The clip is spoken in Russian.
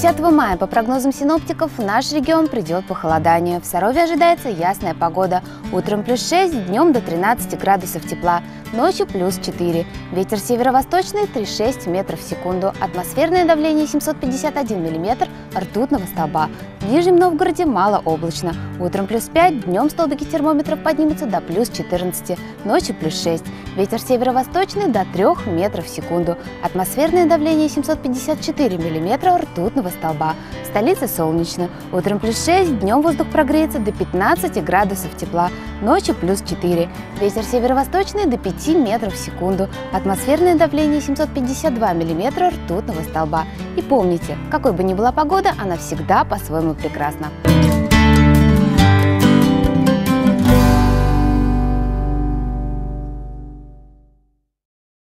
10 мая по прогнозам синоптиков в наш регион придет похолодание. В Сарове ожидается ясная погода. Утром плюс 6, днем до 13 градусов тепла, ночью плюс 4. Ветер северо-восточный 3,6 метров в секунду. Атмосферное давление 751 миллиметр ртутного столба. В Нижнем Новгороде малооблачно. Утром плюс 5, днем столбики термометров поднимутся до плюс 14, ночью плюс 6. Ветер северо-восточный до 3 метров в секунду. Атмосферное давление 754 миллиметра ртутного столба. В столице солнечно. Утром плюс 6, днем воздух прогреется до 15 градусов тепла, ночью плюс 4. Ветер северо-восточный до 5 метров в секунду. Атмосферное давление 752 миллиметра ртутного столба. И помните, какой бы ни была погода, она всегда по-своему прекрасна.